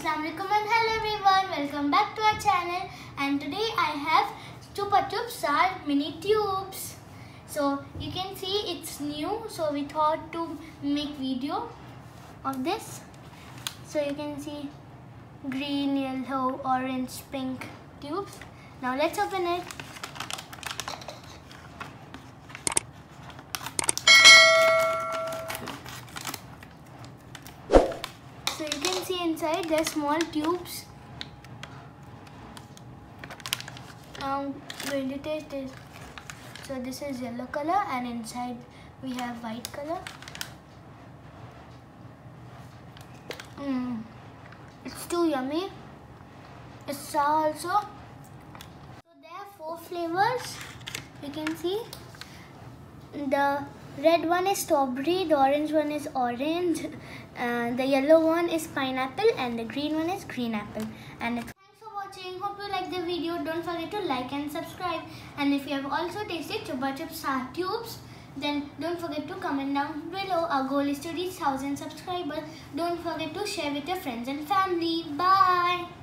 Assalamlikum and hello everyone, welcome back to our channel, and today I have Chupa Chups Sour mini tubes. So you can see it's new, so we thought to make video of this. So you can see green, yellow, orange, pink tubes. Now let's open it. So you can see inside there's small tubes. I'm going to taste it. So this is yellow color and inside we have white color. It's too yummy. It's sour also. So there are 4 flavors. You can see the red one is strawberry, the orange one is orange, the yellow one is pineapple, and the green one is green apple. And thanks for watching. Hope you like the video. Don't forget to like and subscribe. And if you have also tasted Chupa Chups Sour Tubes, then don't forget to comment down below. Our goal is to reach 1000 subscribers. Don't forget to share with your friends and family. Bye.